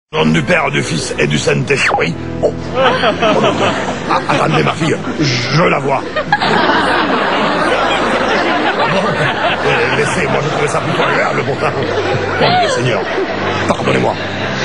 Au nom du Père, du Fils et du Saint-Esprit. Oh. Attendez, ma fille, je la vois. Laissez, moi je trouvais ça plutôt agréable pourtant. Mon Dieu Seigneur, pardonnez-moi.